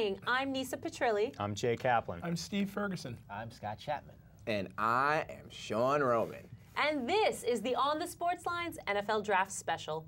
morning. I'm Nisa Petrilli. I'm Jay Kaplan. I'm Steve Ferguson. I'm Scott Chapman. And I am Sean Roman. And this is the On the Sportslines NFL Draft Special.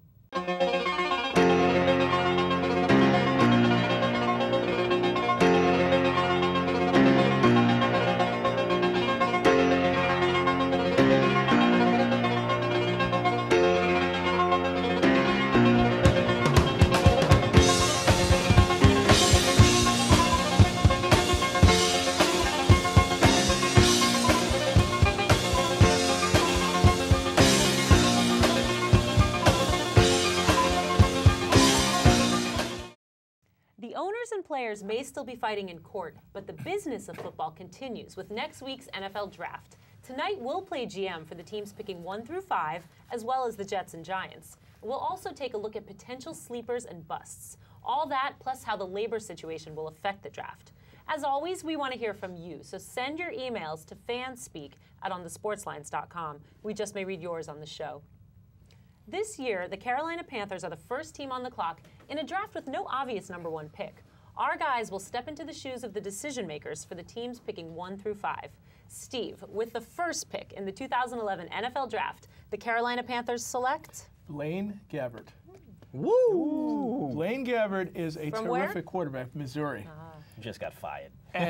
The owners and players may still be fighting in court, but the business of football continues with next week's NFL Draft. Tonight, we'll play GM for the teams picking 1 through 5, as well as the Jets and Giants. We'll also take a look at potential sleepers and busts. All that, plus how the labor situation will affect the draft. As always, we want to hear from you, so send your emails to fanspeak@onthesportslines.com. We just may read yours on the show. This year, the Carolina Panthers are the first team on the clock in a draft with no obvious number 1 pick. Our guys will step into the shoes of the decision makers for the teams picking 1 through 5. Steve, with the first pick in the 2011 NFL Draft, the Carolina Panthers select Blaine Gabbert. Woo! Blaine Gabbert is a From terrific where? quarterback, Missouri. Just got fired.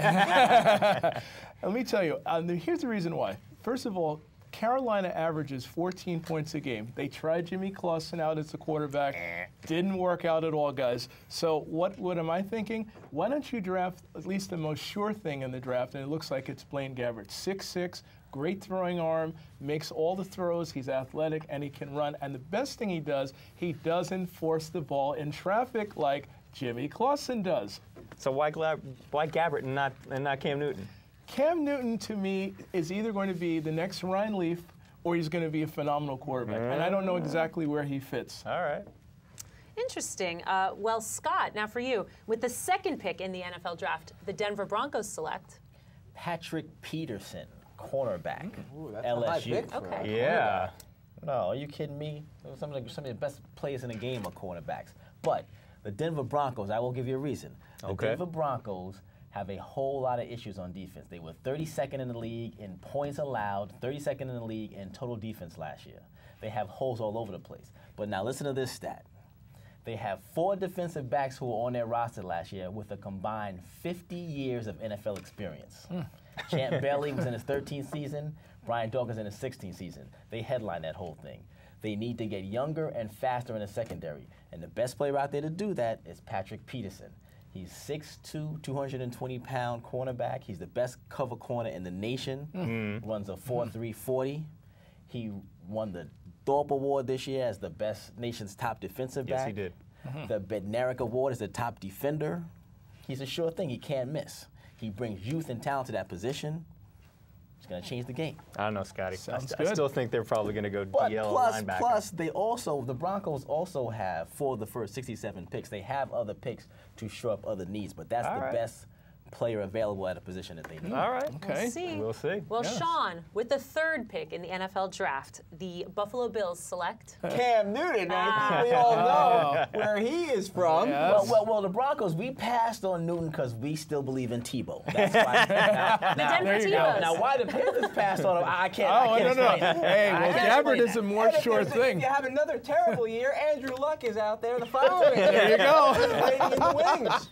Let me tell you, here's the reason why. First of all, Carolina averages 14 points a game. They tried Jimmy Clausen out as the quarterback. Didn't work out at all, guys. So what am I thinking? Why don't you draft at least the most sure thing in the draft, and it looks like it's Blaine Gabbert. 6'6", great throwing arm, makes all the throws. He's athletic, and he can run. And the best thing he doesn't force the ball in traffic like Jimmy Clausen does. So why Gabbert and not Cam Newton? Cam Newton, to me, is either going to be the next Ryan Leaf or he's going to be a phenomenal quarterback. And I don't know exactly where he fits. All right. Interesting. Well, Scott, now for you. With the second pick in the NFL Draft, the Denver Broncos select Patrick Peterson, cornerback, Ooh, that's a high LSU. pick for Okay. a Yeah. No, are you kidding me? Some of the best players in the game are cornerbacks. But the Denver Broncos, I will give you a reason. The Okay. Denver Broncos have a whole lot of issues on defense. They were 32nd in the league in points allowed, 32nd in the league in total defense last year. They have holes all over the place. But now listen to this stat. They have 4 defensive backs who were on their roster last year with a combined 50 years of NFL experience. Champ Bailey was in his 13th season. Brian Dawkins in his 16th season. They headlined that whole thing. They need to get younger and faster in the secondary. And the best player out there to do that is Patrick Peterson. He's 6'2", 220-pound cornerback. He's the best cover corner in the nation. Runs a 4.3 40. He won the Thorpe Award this year as the best nation's top defensive back. Yes, he did. The Bednarik Award is the top defender. He's a sure thing. He can't miss. He brings youth and talent to that position. It's going to change the game. I don't know, Scotty. Sounds I good. still think they're probably going to go But DL linebacker. plus, the Broncos also have, for the first 67 picks, they have other picks to shore up other needs. But that's All the right. best player available at a position that they need. All right. Okay. We'll see. We'll see. Well, Yes. Sean, with the third pick in the NFL Draft, the Buffalo Bills select Cam Newton, I think we all know where he is from. Yes. Well, the Broncos, we passed on Newton because we still believe in Tebow. That's why. the Denver there you go. Tebows. Now, why the Panthers passed on him, I can't Oh, no. explain it. Hey, I well, can't Gabbert explain is a that. more And if sure there's thing. If you have another terrible year, Andrew Luck is out there the following year. There you go. Waiting in the wings.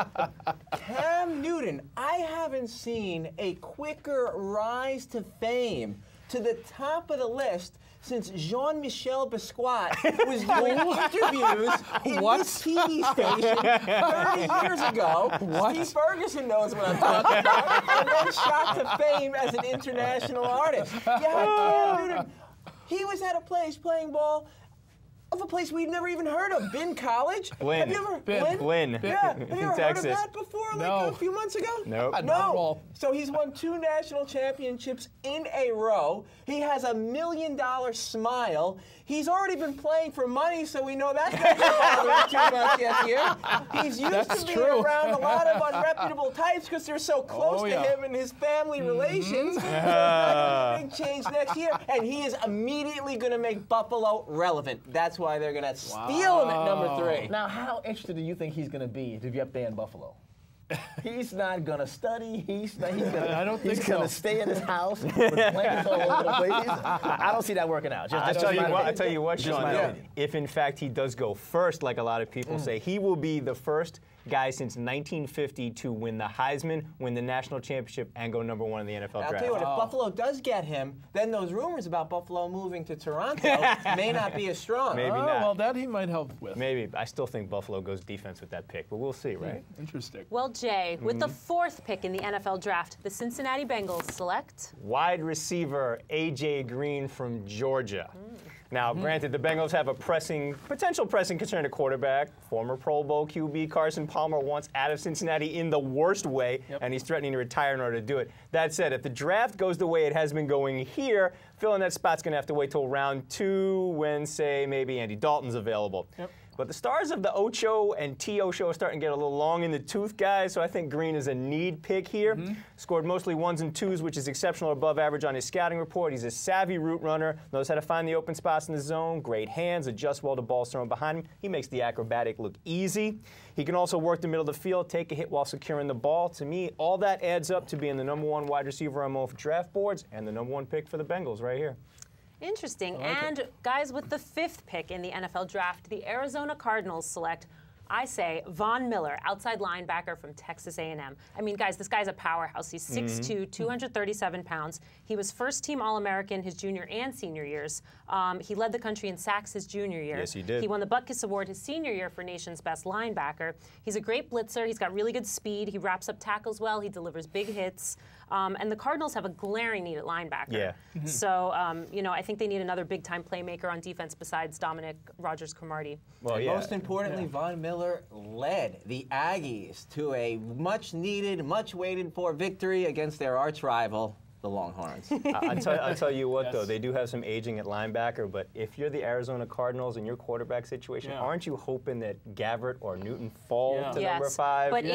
Cam Newton, I haven't seen a quicker rise to fame to the top of the list since Jean-Michel Basquiat was doing interviews in What? this TV station 30 years ago. What? Steve Ferguson knows what I'm talking about. And then shot to fame as an international artist. Yeah, Cam Newton. He was at a place playing ball of a place we've never even heard of, Bin College. Wynn. Have you ever Wynn. Yeah, have you ever heard of Texas. that before, like No. a few months ago? Nope. Not at No. all. So he's won 2 national championships in a row. He has a $1 million smile. He's already been playing for money, so we know that's not bothering too much yet here. He's used That's to being true. around a lot of unreputable types because they're so close Oh, to yeah. him and his family relations. So it's not gonna be a big change next year, and he is immediately going to make Buffalo relevant. That's why they're going to steal him at number 3. Now, how interested do you think he's going to be to be up there in Buffalo? He's not gonna study. He's gonna stay in his house with plants all over the place. I don't see that working out. I tell you what, Sean. If in fact he does go first, like a lot of people say, he will be the first guy since 1950 to win the Heisman, win the national championship, and go #1 in the NFL draft. I'll tell you what, if Buffalo does get him, then those rumors about Buffalo moving to Toronto may not be as strong. Maybe not. Well, that he might help with. Maybe. I still think Buffalo goes defense with that pick, but we'll see, right? Interesting. Well, Jay, with the 4th pick in the NFL draft, the Cincinnati Bengals select wide receiver A.J. Green from Georgia. Now, granted, the Bengals have a potential pressing concern at quarterback. Former Pro Bowl QB Carson Palmer wants out of Cincinnati in the worst way, and he's threatening to retire in order to do it. That said, if the draft goes the way it has been going here, filling that spot's going to have to wait till round 2 when, say, maybe Andy Dalton's available. But the stars of the Ocho and T.O. show are starting to get a little long in the tooth, guys, so I think Green is a need pick here. Scored mostly 1s and 2s, which is exceptional or above average on his scouting report. He's a savvy route runner, knows how to find the open spots in the zone, great hands, adjusts well to balls thrown behind him. He makes the acrobatic look easy. He can also work the middle of the field, take a hit while securing the ball. To me, all that adds up to being the #1 wide receiver on most draft boards and the #1 pick for the Bengals right here. Interesting. And guys, with the 5th pick in the NFL draft, the Arizona Cardinals select, I say, Von Miller, outside linebacker from Texas A&M. I mean, guys, this guy's a powerhouse. He's 6'2", 237 pounds. He was first-team All-American his junior and senior years. He led the country in sacks his junior year. Yes, he did. He won the Butkus Award his senior year for nation's best linebacker. He's a great blitzer. He's got really good speed. He wraps up tackles well. He delivers big hits. And the Cardinals have a glaring need at linebacker. Yeah. So, you know, I think they need another big-time playmaker on defense besides Dominic Rodgers-Cromartie. Well, Most importantly, Von Miller led the Aggies to a much-needed, much-waited-for victory against their arch-rival, the Longhorns. I'll tell you what, though, they do have some aging at linebacker, but if you're the Arizona Cardinals in your quarterback situation, aren't you hoping that Gabbert or Newton fall to #5? But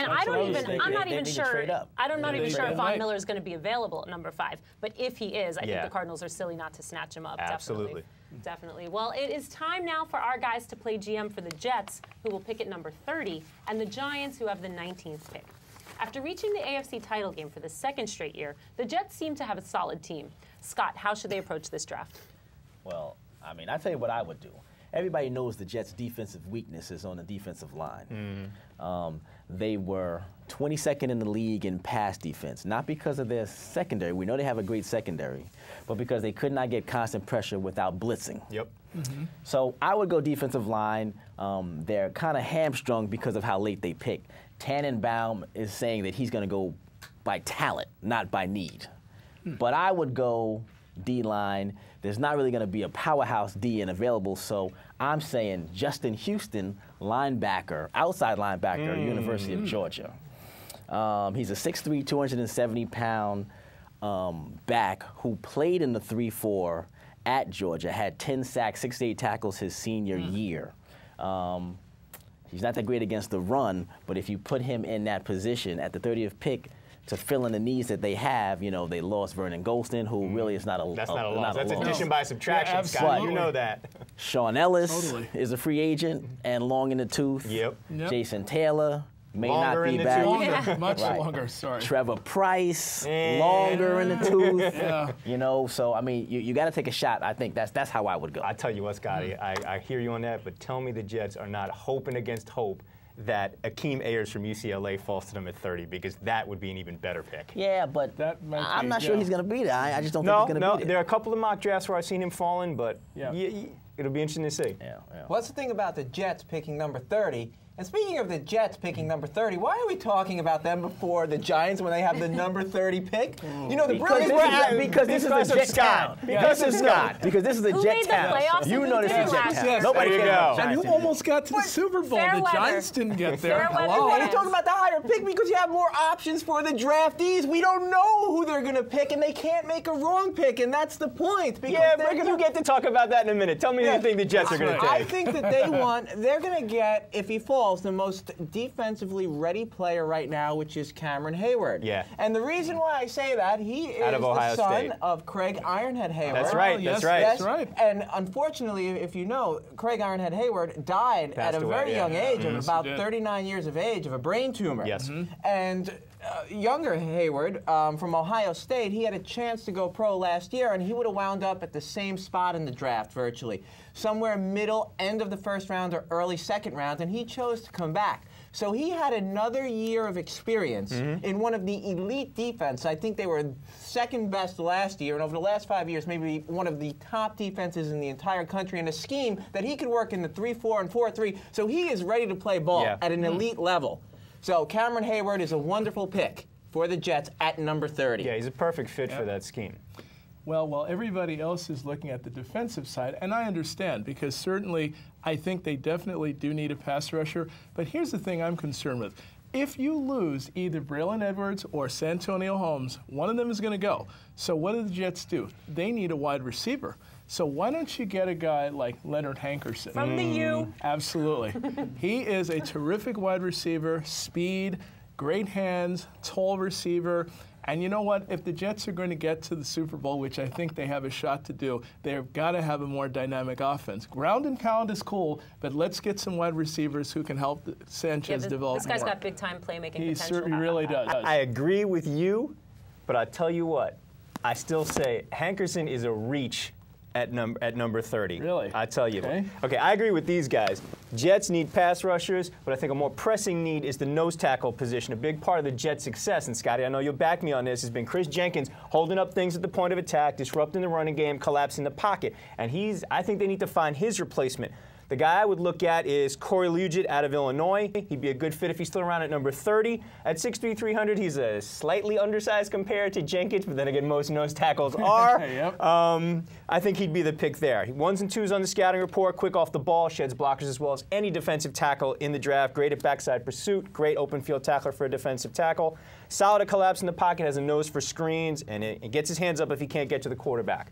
I'm not even sure. I'm not even sure if Von might. Miller is going to be available at #5. But if he is, I think the Cardinals are silly not to snatch him up. Absolutely. Definitely. Well, it is time now for our guys to play GM for the Jets, who will pick at number 30, and the Giants, who have the 19th pick. After reaching the AFC title game for the 2nd straight year, the Jets seem to have a solid team. Scott, how should they approach this draft? Well, I mean, I'll tell you what I would do. Everybody knows the Jets' defensive weakness is on the defensive line. They were 22nd in the league in pass defense, not because of their secondary. We know they have a great secondary, but because they could not get constant pressure without blitzing. Yep. So I would go defensive line. They're kind of hamstrung because of how late they picked. Tannenbaum is saying that he's going to go by talent, not by need. But I would go D-line. There's not really going to be a powerhouse DN available, so I'm saying Justin Houston, linebacker, outside linebacker, University of Georgia. He's a 6'3", 270-pound back who played in the 3-4 at Georgia, had 10 sacks, 68 tackles his senior year. He's not that great against the run, but if you put him in that position at the 30th pick to fill in the needs that they have, you know, they lost Vernon Golston, who really is not a loss. That's not a loss. That's addition by subtraction, Scott. You know that. Sean Ellis is a free agent and long in the tooth. Yep. Jason Taylor may longer not be in the back. tooth. Much longer, sorry. Trevor Price, longer in the tooth. You know, so I mean, you got to take a shot. I think that's how I would go. I tell you what, Scotty, I hear you on that, but tell me the Jets are not hoping against hope that Akeem Ayers from UCLA falls to them at 30, because that would be an even better pick. Yeah, but I'm not sure he's going to be there. I just don't think he's going to be there. There are a couple of mock drafts where I've seen him falling, but it'll be interesting to see. Well, that's the thing about the Jets picking number 30. And speaking of the Jets picking number 30, why are we talking about them before the Giants when they have the number 30 pick? You know, the because this is a Jet town. Because this is Scott. Because this is a Jet town. You know this is a Jet town. There you go. And who almost got to the Super Bowl? The Giants didn't get there. Hello. You're talking about the higher pick because you have more options for the draftees. We don't know who they're going to pick, and they can't make a wrong pick, and that's the point. Yeah, but you get to talk about that in a minute. Tell me who you think the Jets are going to take. I think that they're going to get, if he falls, the most defensively ready player right now, which is Cameron Hayward. Yeah. And the reason why I say that, he is the son of Craig Ironhead Hayward. That's right. That's right. That's right. And unfortunately, if you know, Craig Ironhead Hayward died at a very young age, of about 39 years of age, of a brain tumor. Yes. Jets. And younger Hayward from Ohio State, he had a chance to go pro last year, and he would have wound up at the same spot in the draft virtually, somewhere middle, end of the first round or early second round, and he chose to come back. So he had another year of experience in one of the elite defense. I think they were second best last year, and over the last 5 years, maybe one of the top defenses in the entire country, in a scheme that he could work in the 3-4 and 4-3. So he is ready to play ball at an elite level. So Cameron Hayward is a wonderful pick for the Jets at number 30. Yeah, he's a perfect fit for that scheme. Well, while everybody else is looking at the defensive side, and I understand, because certainly I think they definitely do need a pass rusher, but here's the thing I'm concerned with. If you lose either Braylon Edwards or Santonio Holmes, one of them is going to go. So what do the Jets do? They need a wide receiver. So why don't you get a guy like Leonard Hankerson? From the U. Absolutely. He is a terrific wide receiver, speed, great hands, tall receiver. And you know what? If the Jets are going to get to the Super Bowl, which I think they have a shot to do, they've got to have a more dynamic offense. Ground and pound is cool, but let's get some wide receivers who can help Sanchez develop This guy's more. got big-time playmaking potential. He certainly really does. I agree with you, but I tell you what, I still say Hankerson is a reach at number 30. Really? I tell you. Okay. Okay, I agree with these guys. Jets need pass rushers, but I think a more pressing need is the nose tackle position. A big part of the Jets' success, and Scotty, I know you'll back me on this, has been Chris Jenkins holding up things at the point of attack, disrupting the running game, collapsing the pocket. And I think they need to find his replacement. The guy I would look at is Corey Luget out of Illinois. He'd be a good fit if he's still around at number 30. At 6'3", 300, he's a slightly undersized compared to Jenkins, but then again, most nose tackles are. Yep. I think he'd be the pick there. 1s and 2s on the scouting report, quick off the ball, sheds blockers as well as any defensive tackle in the draft. Great at backside pursuit, great open field tackler for a defensive tackle. Solid at collapse in the pocket, has a nose for screens, and it gets his hands up if he can't get to the quarterback.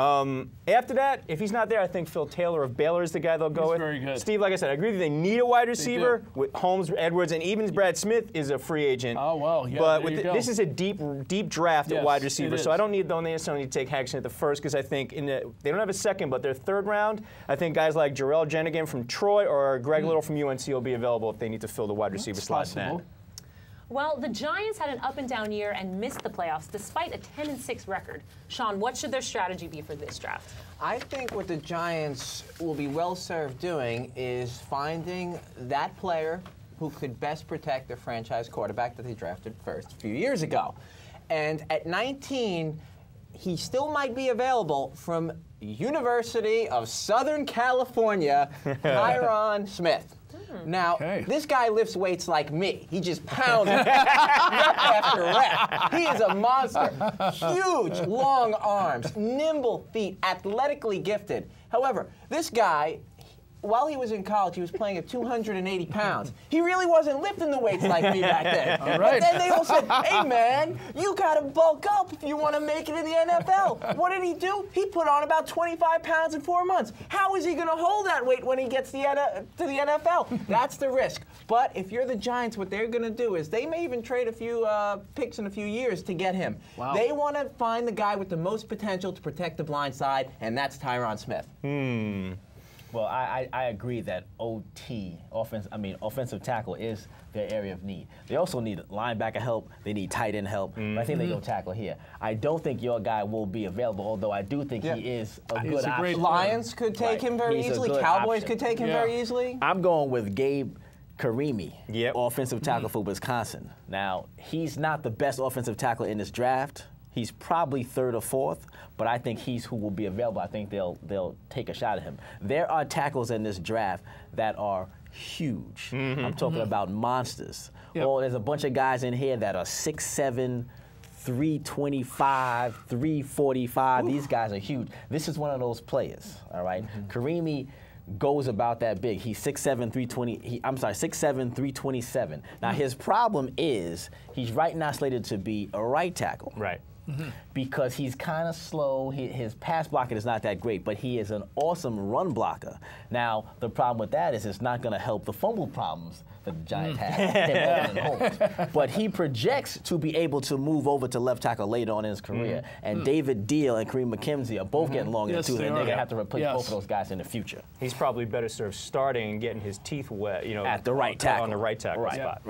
After that, if he's not there, I think Phil Taylor of Baylor is the guy they'll go with. Very good. Steve, like I said, I agree that they need a wide receiver with Holmes, Edwards, and even Brad Smith is a free agent. Oh, well, yeah, but there you go. this is a deep draft at Yes, wide receiver, it so I is. don't necessarily need to take Hankerson at the first, because I think they don't have a second, but their third round, I think guys like Jarrell Jenigan from Troy or Greg Little from UNC will be available if they need to fill the wide receiver slot. Possible. Well, the Giants had an up-and-down year and missed the playoffs despite a 10-6 record. Sean, what should their strategy be for this draft? I think what the Giants will be well served doing is finding that player who could best protect their franchise quarterback that they drafted first a few years ago. And at 19, he still might be available from University of Southern California, Tyron Smith. Now, this guy lifts weights like me. He just pounds rep after rep. He is a monster. Huge, long arms, nimble feet, athletically gifted. However, this guy, while he was in college, he was playing at 280 pounds. He really wasn't lifting the weights like me back then. All right. But then they all said, hey, man, you got to bulk up if you want to make it in the NFL. What did he do? He put on about 25 pounds in 4 months. How is he going to hold that weight when he gets to the NFL? That's the risk. But if you're the Giants, what they're going to do is they may even trade a few picks in a few years to get him. Wow. They want to find the guy with the most potential to protect the blind side, and that's Tyron Smith. Well, I agree that offensive tackle is their area of need. They also need linebacker help. They need tight end help. But I think they go tackle here. I don't think your guy will be available, although I do think he is a He's good a great option. Lions could take him very He's a easily. good Cowboys option. could take him very easily. I'm going with Gabe Karimi, Yep. offensive tackle for Wisconsin. Now, he's not the best offensive tackle in this draft. He's probably third or fourth, but I think he's who will be available. I think they'll take a shot at him. There are tackles in this draft that are huge. I'm talking about monsters. Yep. Well, there's a bunch of guys in here that are 6'7", 325, 345. These guys are huge. This is one of those players, all right? Karimi goes about that big. He's 6'7", 327. Now, his problem is he's right now slated to be a right tackle. Right. Because he's kind of slow. His pass blocking is not that great, but he is an awesome run blocker. Now, the problem with that is it's not going to help the fumble problems that the Giants have. But he projects to be able to move over to left tackle later on in his career. And David Deal and Kareem McKenzie are both getting long in the Yes, tooth, they and they're are. going to have to replace both of those guys in the future. He's probably better served starting and getting his teeth wet, At the right tackle. on the right tackle spot. Right.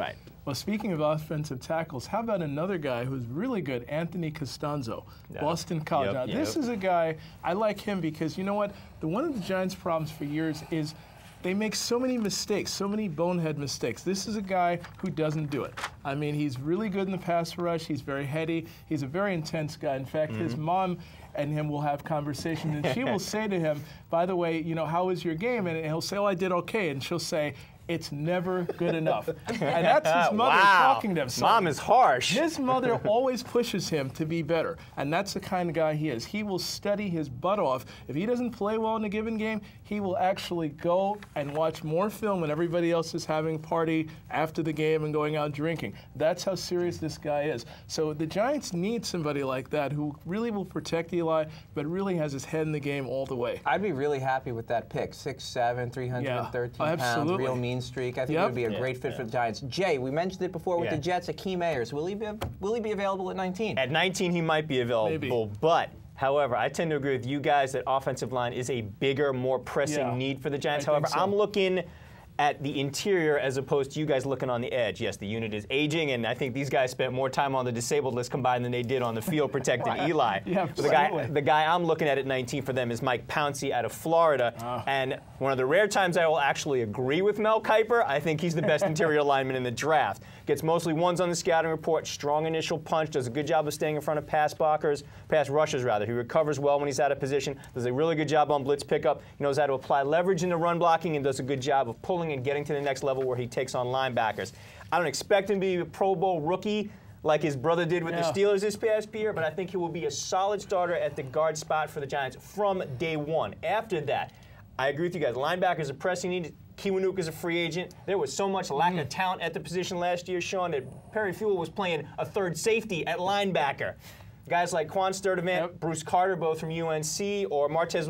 Well, speaking of offensive tackles, how about another guy who's really good, Anthony Costanzo, Boston College. Now, this is a guy, I like him because, you know what, one of the Giants' problems for years is they make so many mistakes, so many bonehead mistakes. This is a guy who doesn't do it. I mean, he's really good in the pass rush. He's very heady. He's a very intense guy. In fact, his mom and him will have conversations, and she will say to him, by the way, you know, how was your game? And he'll say, oh, I did okay. And she'll say, it's never good enough. And that's his mother talking to him. So Mom is harsh. his mother always pushes him to be better, and that's the kind of guy he is. He will study his butt off. If he doesn't play well in a given game, he will actually go and watch more film when everybody else is having a party after the game and going out drinking. That's how serious this guy is. So the Giants need somebody like that who really will protect Eli, but really has his head in the game all the way. I'd be really happy with that pick. 6'7", 313 pounds, absolutely. real mean streak. I think it would be a great fit for the Giants. Jay, we mentioned it before with the Jets, Akeem Ayers. Will he be available at 19? At 19, he might be available, but however, I tend to agree with you guys that offensive line is a bigger, more pressing need for the Giants. However, I'm looking at the interior as opposed to you guys looking on the edge. Yes, the unit is aging, and I think these guys spent more time on the disabled list combined than they did on the field protecting Eli. The guy I'm looking at 19 for them is Mike Pouncey out of Florida, and one of the rare times I will actually agree with Mel Kiper, I think he's the best interior lineman in the draft. Gets mostly ones on the scouting report, strong initial punch, does a good job of staying in front of pass rushers rather. He recovers well when he's out of position, does a really good job on blitz pickup. He knows how to apply leverage into run blocking and does a good job of pulling and getting to the next level where he takes on linebackers. I don't expect him to be a Pro Bowl rookie like his brother did with the Steelers this past year, but I think he will be a solid starter at the guard spot for the Giants from day one. After that, I agree with you guys. Linebackers are pressing need. Kiwanuka is a free agent. There was so much lack of talent at the position last year, Sean, that Perry Fewell was playing a third safety at linebacker. Guys like Quan Sturdivant, Bruce Carter, both from UNC, or Martez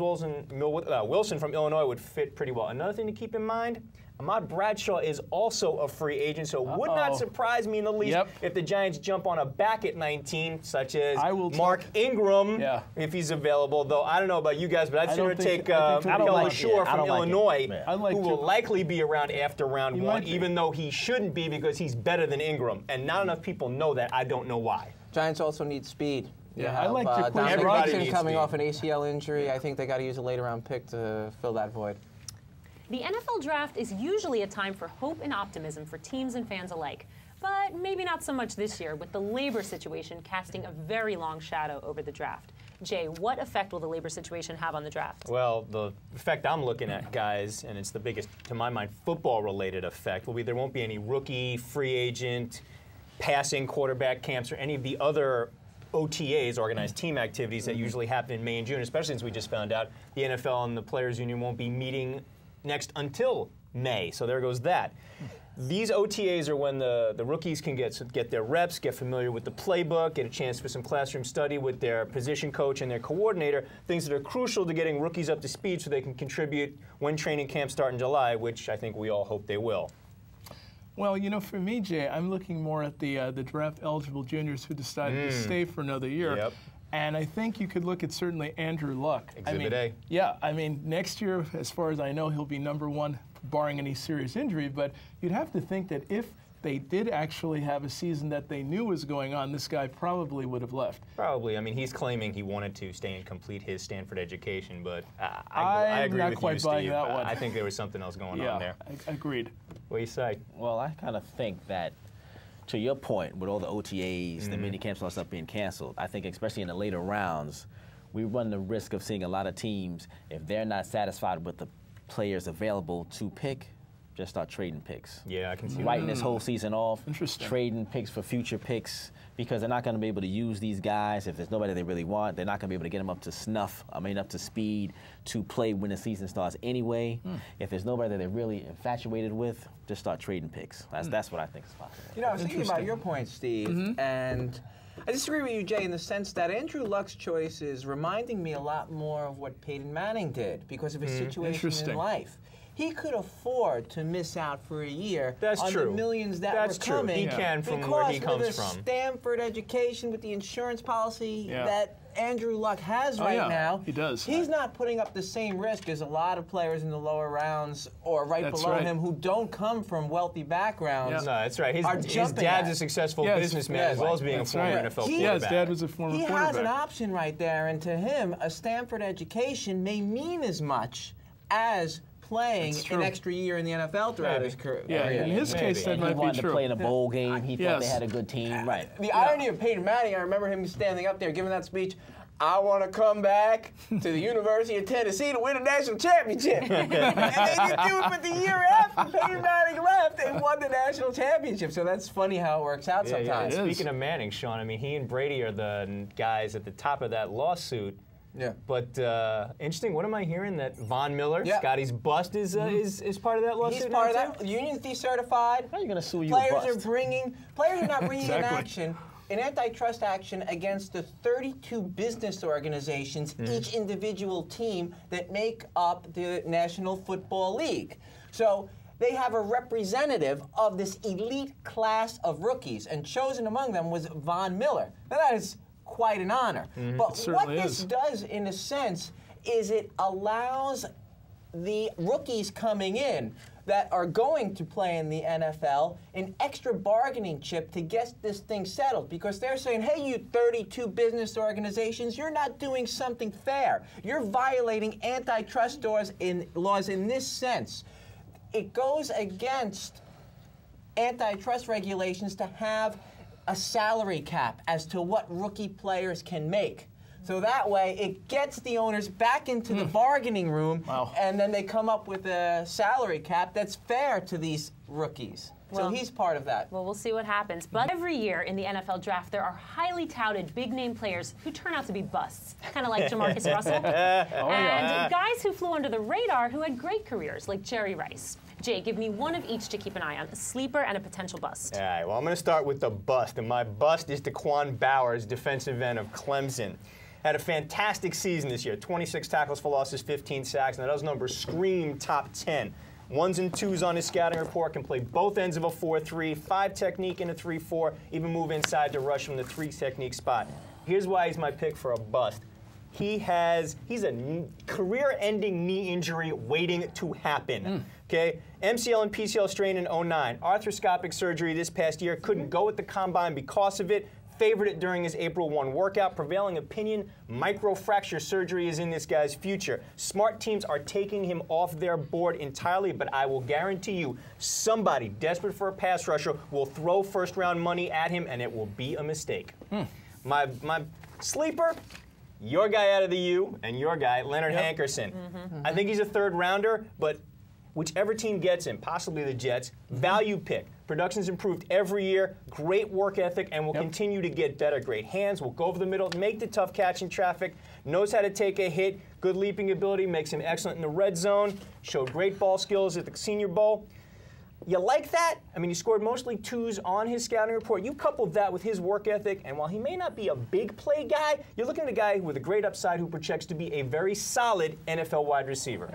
Wilson from Illinois would fit pretty well. Another thing to keep in mind, Ahmad Bradshaw is also a free agent, so it would not surprise me in the least if the Giants jump on a back at 19, such as Mark Ingram, if he's available. Though I don't know about you guys, but I'd sooner take Abdullah Shore from Illinois, who will likely be around after round one, even though he shouldn't be because he's better than Ingram. And not enough people know that. I don't know why. Giants also need speed. I like Dominic Dixon coming off an ACL injury. I think they got to use a later round pick to fill that void. The NFL draft is usually a time for hope and optimism for teams and fans alike, but maybe not so much this year, with the labor situation casting a very long shadow over the draft. Jay, what effect will the labor situation have on the draft? Well, the effect I'm looking at, guys, and it's the biggest, to my mind, football-related effect, will be there won't be any rookie, free agent, passing quarterback camps, or any of the other OTAs, organized team activities, that usually happen in May and June, especially since we just found out the NFL and the Players Union won't be meeting next until May. So there goes that. These OTAs are when the rookies can get their reps, get familiar with the playbook, get a chance for some classroom study with their position coach and their coordinator, things that are crucial to getting rookies up to speed so they can contribute when training camps start in July, which I think we all hope they will. Well, you know, for me, Jay, I'm looking more at the draft-eligible juniors who decided to stay for another year. And I think you could look at certainly Andrew Luck. Exhibit A. Yeah, I mean, next year, as far as I know, he'll be #1, barring any serious injury. But you'd have to think that if they did actually have a season that they knew was going on, this guy probably would have left. Probably. I mean, he's claiming he wanted to stay and complete his Stanford education, but I agree with you, Steve. I think there was something else going on there. Agreed. What do you say? Well, I kind of think that, to your point, with all the OTAs, the mini camps, all stuff being canceled, I think especially in the later rounds, we run the risk of seeing a lot of teams, if they're not satisfied with the players available to pick, just start trading picks. Yeah, I can see that. Writing this whole season off, trading picks for future picks, because they're not going to be able to use these guys if there's nobody they really want. They're not going to be able to get them up to snuff, up to speed to play when the season starts anyway. If there's nobody that they're really infatuated with, just start trading picks. That's what I think is possible. You know, I was thinking about your point, Steve, and I disagree with you, Jay, in the sense that Andrew Luck's choice is reminding me a lot more of what Peyton Manning did because of his situation in life. He could afford to miss out for a year on the millions that were coming. He can from where he comes from. Because with a Stanford education, with the insurance policy that Andrew Luck has now, he does. He's not putting up the same risk as a lot of players in the lower rounds or below him who don't come from wealthy backgrounds. No, that's right. His dad's a successful businessman as well as being a former NFL quarterback. Yeah, his dad was a former quarterback. He has an option right there, and to him, a Stanford education may mean as much as playing an extra year in the NFL throughout his career. Yeah, in his case, that might be true. He wanted to play in a bowl game. He thought they had a good team. Right. The irony of Peyton Manning, I remember him standing up there giving that speech, I want to come back to the University of Tennessee to win a national championship. And they didn't do it, but the year after Peyton Manning left, they won the national championship. So that's funny how it works out sometimes. Speaking of Manning, Sean, I mean, he and Brady are the guys at the top of that lawsuit. Yeah. But interesting, what am I hearing? That Von Miller, Scotty's bust, is part of that lawsuit? He's part of that. Union's decertified. How are you going to sue you? Players are not bringing an antitrust action against the 32 business organizations, each individual team that make up the National Football League. So they have a representative of this elite class of rookies, and chosen among them was Von Miller. Now that is quite an honor. But what this does, in a sense, is it allows the rookies coming in that are going to play in the NFL an extra bargaining chip to get this thing settled, because they're saying, hey, you 32 business organizations, you're not doing something fair. You're violating antitrust laws in this sense. It goes against antitrust regulations to have a salary cap as to what rookie players can make. So that way, it gets the owners back into the bargaining room, and then they come up with a salary cap that's fair to these rookies. So he's part of that. Well, we'll see what happens. But every year in the NFL draft, there are highly touted big-name players who turn out to be busts, kind of like Jamarcus Russell. And guys who flew under the radar who had great careers, like Jerry Rice. Jay, give me one of each to keep an eye on, a sleeper and a potential bust. All right, well, I'm going to start with the bust, and my bust is Daquan Bowers, defensive end of Clemson. Had a fantastic season this year, 26 tackles for losses, 15 sacks. Now those numbers scream top 10. 1s and 2s on his scouting report, can play both ends of a 4-3, 5 technique in a 3-4, even move inside to rush from the 3 technique spot. Here's why he's my pick for a bust. He's a career-ending knee injury waiting to happen. Okay, MCL and PCL strain in 09. Arthroscopic surgery this past year. Couldn't go at the combine because of it. Favored it during his April 1 workout. Prevailing opinion, microfracture surgery is in this guy's future. Smart teams are taking him off their board entirely, but I will guarantee you somebody desperate for a pass rusher will throw first-round money at him, and it will be a mistake. My sleeper, your guy out of the U, and your guy, Leonard Hankerson. I think he's a third-rounder, but whichever team gets him, possibly the Jets, value pick. Production's improved every year, great work ethic, and will continue to get better. Great hands, will go over the middle, make the tough catch in traffic, knows how to take a hit, good leaping ability, makes him excellent in the red zone, showed great ball skills at the Senior Bowl. You like that? I mean, he scored mostly 2s on his scouting report. You coupled that with his work ethic, and while he may not be a big play guy, you're looking at a guy with a great upside who projects to be a very solid NFL wide receiver.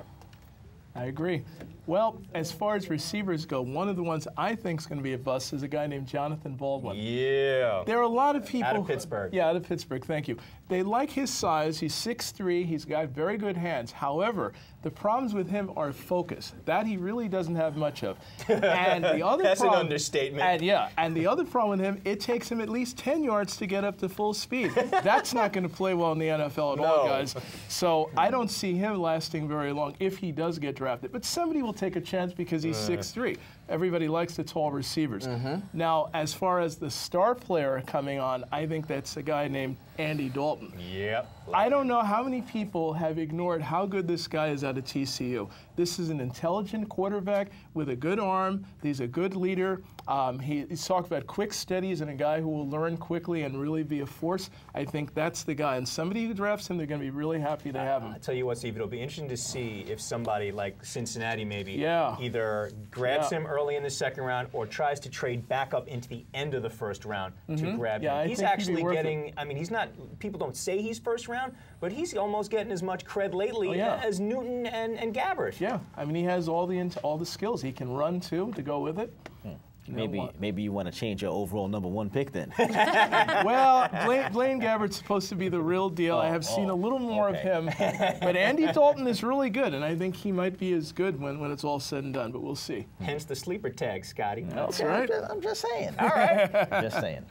I agree. Well, as far as receivers go, one of the ones I think is going to be a bust is a guy named Jonathan Baldwin. Yeah. There are a lot of people. Out of Pittsburgh. Yeah, out of Pittsburgh, thank you. They like his size. He's 6'3". He's got very good hands. However, the problems with him are focus. That he really doesn't have much of. And the other That's problem, an understatement. And the other problem with him, it takes him at least 10 yards to get up to full speed. That's not going to play well in the NFL at all, guys. So I don't see him lasting very long if he does get drafted. But somebody will take a chance because he's 6'3". Everybody likes the tall receivers. Now, as far as the star player coming on, I think that's a guy named Andy Dalton. Yep. I don't know how many people have ignored how good this guy is out of TCU. This is an intelligent quarterback with a good arm. He's a good leader. He's talked about quick steadies and a guy who will learn quickly and really be a force. I think that's the guy. And somebody who drafts him, they're going to be really happy to have him. I'll tell you what, Steve, it'll be interesting to see if somebody like Cincinnati maybe either grabs him early in the second round or tries to trade back up into the end of the first round to grab him. He's actually getting, I mean, he's not, people don't say he's first round, but he's almost getting as much cred lately as Newton and Gabbert. Yeah, I mean, he has all the skills. He can run, too, to go with it. Maybe you want to change your overall #1 pick then. Well, Blaine Gabbert's supposed to be the real deal. I have seen a little more of him. But Andy Dalton is really good, and I think he might be as good when it's all said and done, but we'll see. Hence the sleeper tag, Scotty. That's right. I'm just saying. All right. Just saying.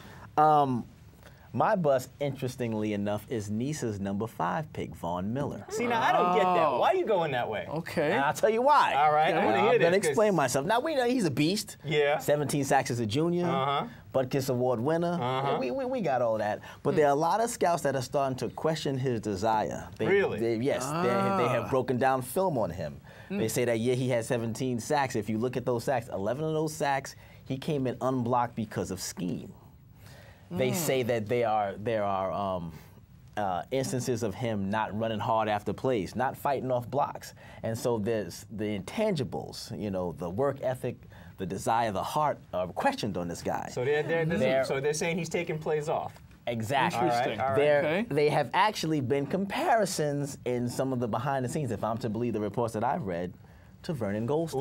My bust, interestingly enough, is Nice's #5 pick, Von Miller. See, now I don't get that. Why are you going that way? Okay. And I'll tell you why. All right, I want to hear I'm this. going to explain myself. Now, we know he's a beast. Yeah. 17 sacks as a junior. Butkus Award winner. Yeah, we got all that. But there are a lot of scouts that are starting to question his desire. Really? Yes. They have broken down film on him. They say that, he had 17 sacks. If you look at those sacks, 11 of those sacks, he came in unblocked because of scheme. They say that there are instances of him not running hard after plays, not fighting off blocks. And so there's the intangibles, the work ethic, the desire, the heart are questioned on this guy. So they're saying he's taking plays off. Exactly. Interesting. All right. They have actually been comparisons in some of the behind the scenes, if I'm to believe the reports that I've read, to Vernon Golston.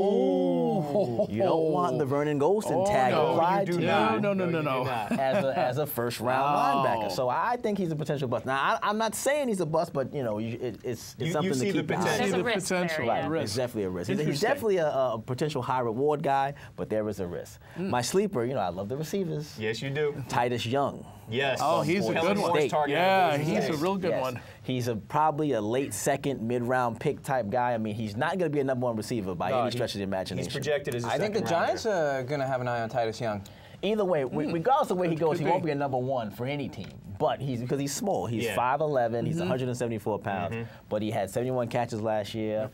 Oh. You don't want the Vernon Golston tag applied to you. No. As a first round linebacker. So I think he's a potential bust. Now, I'm not saying he's a bust, but it's something to keep in mind. There's a the risk potential. there, yeah. It's definitely a risk. He's Interesting. definitely a potential high reward guy, but there is a risk. My sleeper, I love the receivers. Yes, you do. Titus Young. Yes. Oh, he's a good one. Yeah, he's a real good one. He's probably a late second, mid-round pick type guy. I mean, he's not going to be a #1 receiver by any stretch of the imagination. He's projected as a I think the second Giants rounder. are going to have an eye on Titus Young. Either way, regardless of where he goes, he Could won't be. be a #1 for any team. But because he's small. He's 5'11", he's 174 pounds, but he had 71 catches last year.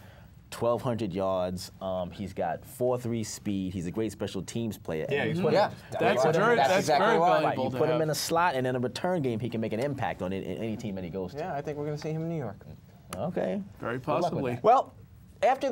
1,200 yards. He's got 4.3 speed. He's a great special teams player. Yeah, And he's That's exactly very right. valuable you to put him have. in a slot, and in a return game, he can make an impact on any team that he goes to. Yeah, I think we're going to see him in New York. Okay. Very luck with possibly. that. Well, after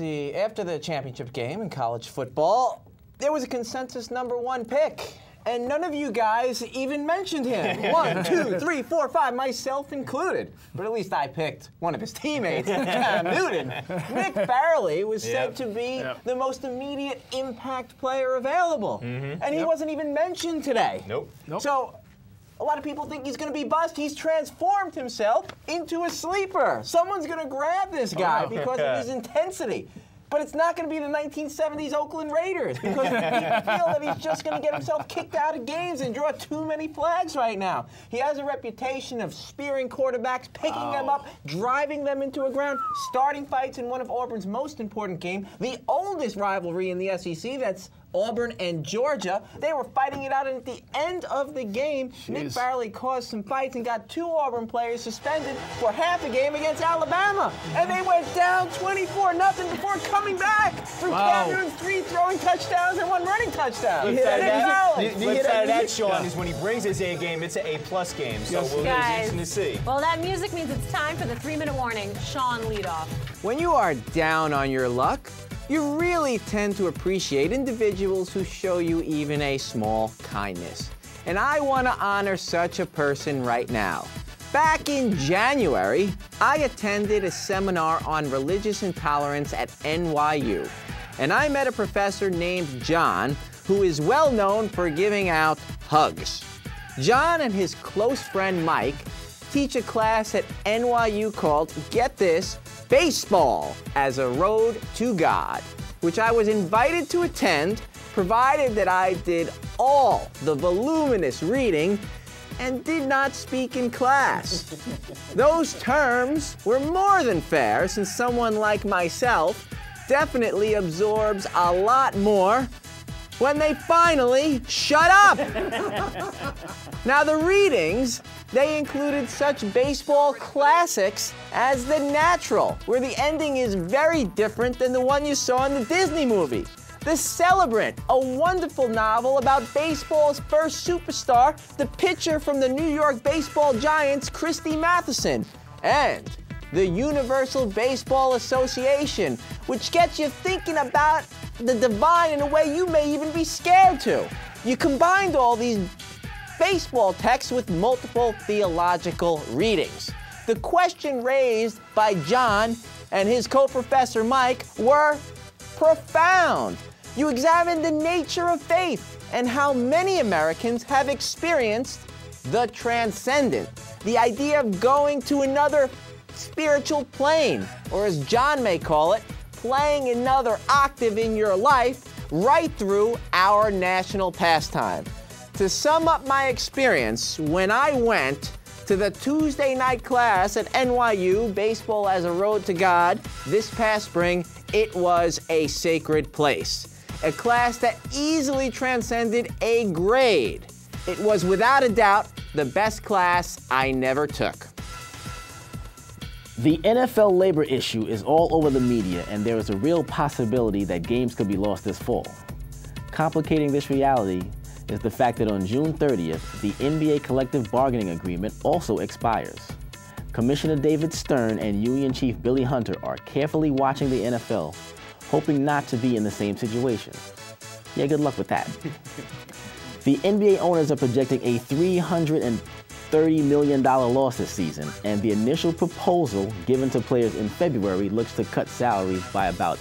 the championship game in college football, there was a consensus #1 pick. And none of you guys even mentioned him. 1, 2, 3, 4, 5, myself included. But at least I picked one of his teammates, Cam Newton. Nick Farley was said to be the most immediate impact player available. And he wasn't even mentioned today. Nope. So a lot of people think he's going to be bust. He's transformed himself into a sleeper. Someone's going to grab this guy because of his intensity. But it's not going to be the 1970s Oakland Raiders because people feel that he's just going to get himself kicked out of games and draw too many flags right now. He has a reputation of spearing quarterbacks, picking them up, driving them into a ground, starting fights in one of Auburn's most important games, the oldest rivalry in the SEC, that's Auburn and Georgia. They were fighting it out, and at the end of the game, Nick Farley caused some fights and got 2 Auburn players suspended for half a game against Alabama. And they went down 24-0 before coming back through Cam Newton's 3 throwing touchdowns and 1 running touchdown. Flip side of that, Nick Sean, is when he brings his A game, it's an A+ game. So we'll be Guys, interesting to see. well, that music means it's time for the 3-minute warning. Sean, lead off. When you are down on your luck, you really tend to appreciate individuals who show you even a small kindness. And I want to honor such a person right now. Back in January, I attended a seminar on religious intolerance at NYU. And I met a professor named John, who is well known for giving out hugs. John and his close friend Mike teach a class at NYU called, get this, Baseball as a Road to God, which I was invited to attend, provided that I did all the voluminous reading and did not speak in class. Those terms were more than fair, since someone like myself definitely absorbs a lot more when they finally shut up. Now, the readings, they included such baseball classics as The Natural, where the ending is very different than the one you saw in the Disney movie. The Celebrant, a wonderful novel about baseball's first superstar, the pitcher from the New York Baseball Giants, Christy Matheson. And the Universal Baseball Association, which gets you thinking about the divine in a way you may even be scared to. You combined all these baseball texts with multiple theological readings. The question raised by John and his co-professor Mike were profound. You examine the nature of faith and how many Americans have experienced the transcendent, the idea of going to another spiritual plane, or as John may call it, playing another octave in your life, right through our national pastime. To sum up my experience, when I went to the Tuesday night class at NYU, Baseball as a Road to God, this past spring, it was a sacred place. A class that easily transcended a grade. It was without a doubt the best class I never took. The NFL labor issue is all over the media, and there is a real possibility that games could be lost this fall. Complicating this reality is the fact that on June 30th, the NBA collective bargaining agreement also expires. Commissioner David Stern and Union Chief Billy Hunter are carefully watching the NFL, hoping not to be in the same situation. Yeah, good luck with that. The NBA owners are projecting a $330 million loss this season, and the initial proposal given to players in February looks to cut salaries by about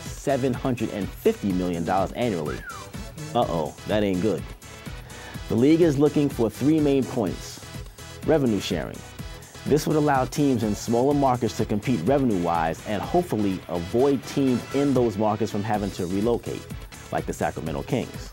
$750 million annually. Uh-oh, that ain't good. The league is looking for three main points. Revenue sharing. This would allow teams in smaller markets to compete revenue-wise and hopefully avoid teams in those markets from having to relocate, like the Sacramento Kings.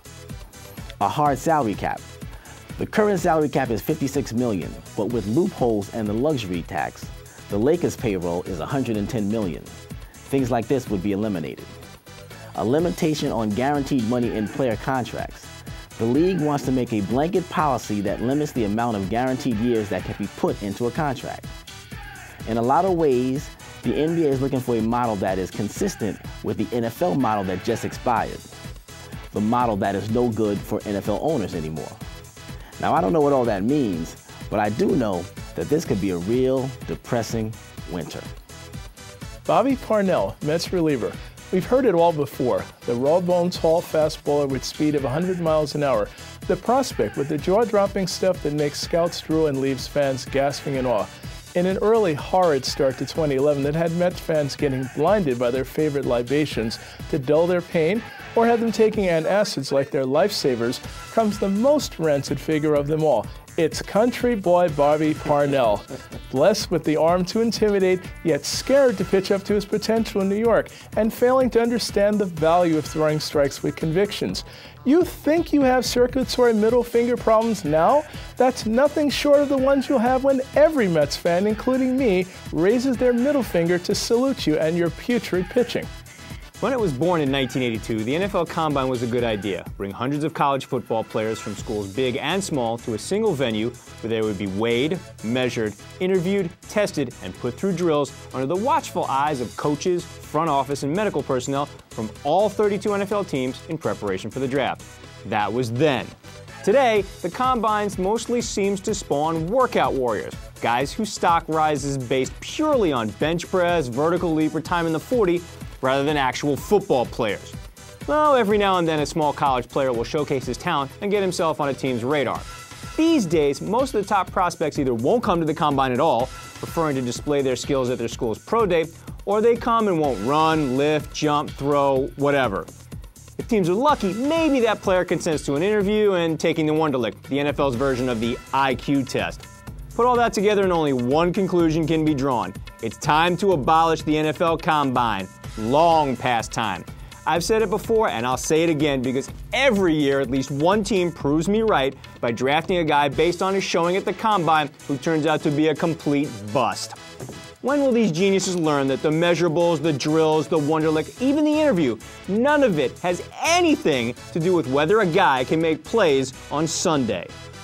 A hard salary cap. The current salary cap is $56 million, but with loopholes and the luxury tax, the Lakers' payroll is $110 million. Things like this would be eliminated. A limitation on guaranteed money in player contracts. The league wants to make a blanket policy that limits the amount of guaranteed years that can be put into a contract. In a lot of ways, the NBA is looking for a model that is consistent with the NFL model that just expired. The model that is no good for NFL owners anymore. Now, I don't know what all that means, but I do know that this could be a real depressing winter. Bobby Parnell, Mets reliever. We've heard it all before. The raw-boned tall fastballer with speed of 100 miles an hour. The prospect with the jaw-dropping stuff that makes scouts drool and leaves fans gasping in awe. In an early, horrid start to 2011 that had Mets fans getting blinded by their favorite libations to dull their pain, or had them taking antacids like their lifesavers, comes the most rancid figure of them all. It's country boy Bobby Parnell, blessed with the arm to intimidate, yet scared to pitch up to his potential in New York, and failing to understand the value of throwing strikes with convictions. You think you have circulatory middle finger problems now? That's nothing short of the ones you'll have when every Mets fan, including me, raises their middle finger to salute you and your putrid pitching. When it was born in 1982, the NFL Combine was a good idea. Bring hundreds of college football players from schools big and small to a single venue where they would be weighed, measured, interviewed, tested, and put through drills under the watchful eyes of coaches, front office, and medical personnel from all 32 NFL teams in preparation for the draft. That was then. Today, the Combines mostly seems to spawn workout warriors, guys whose stock rises based purely on bench press, vertical leap, or time in the 40, rather than actual football players. Though every now and then a small college player will showcase his talent and get himself on a team's radar. These days, most of the top prospects either won't come to the Combine at all, preferring to display their skills at their school's pro day, or they come and won't run, lift, jump, throw, whatever. If teams are lucky, maybe that player consents to an interview and taking the Wonderlic, the NFL's version of the IQ test. Put all that together and only one conclusion can be drawn. It's time to abolish the NFL Combine. Long past time. I've said it before and I'll say it again because every year at least one team proves me right by drafting a guy based on his showing at the Combine who turns out to be a complete bust. When will these geniuses learn that the measurables, the drills, the Wonderlic, even the interview, none of it has anything to do with whether a guy can make plays on Sunday?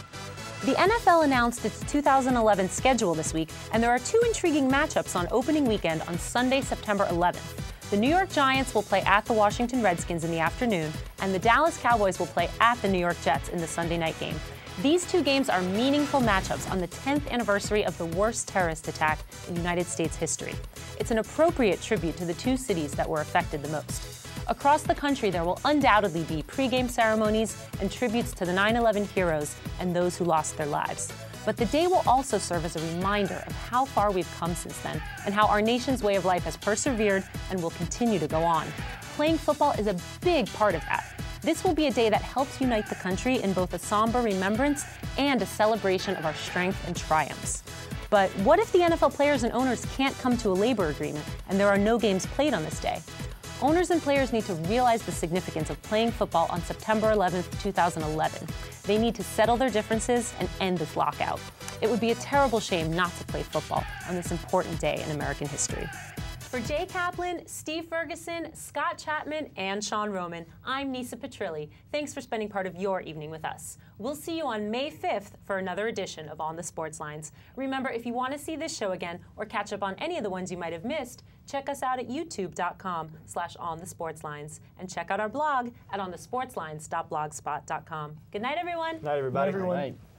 The NFL announced its 2011 schedule this week, and there are two intriguing matchups on opening weekend on Sunday, September 11th. The New York Giants will play at the Washington Redskins in the afternoon, and the Dallas Cowboys will play at the New York Jets in the Sunday night game. These two games are meaningful matchups on the 10th anniversary of the worst terrorist attack in United States history. It's an appropriate tribute to the two cities that were affected the most. Across the country, there will undoubtedly be pregame ceremonies and tributes to the 9/11 heroes and those who lost their lives. But the day will also serve as a reminder of how far we've come since then and how our nation's way of life has persevered and will continue to go on. Playing football is a big part of that. This will be a day that helps unite the country in both a somber remembrance and a celebration of our strength and triumphs. But what if the NFL players and owners can't come to a labor agreement and there are no games played on this day? Owners and players need to realize the significance of playing football on September 11th, 2011. They need to settle their differences and end this lockout. It would be a terrible shame not to play football on this important day in American history. For Jay Kaplan, Steve Ferguson, Scott Chapman, and Sean Roman, I'm Nisa Petrilli. Thanks for spending part of your evening with us. We'll see you on May 5th for another edition of On the Sportslines. Remember, if you want to see this show again or catch up on any of the ones you might have missed, check us out at youtube.com/onthesportslines and check out our blog at onthesportslines.blogspot.com. Good night, everyone. Night, everybody. Night, everyone. Right.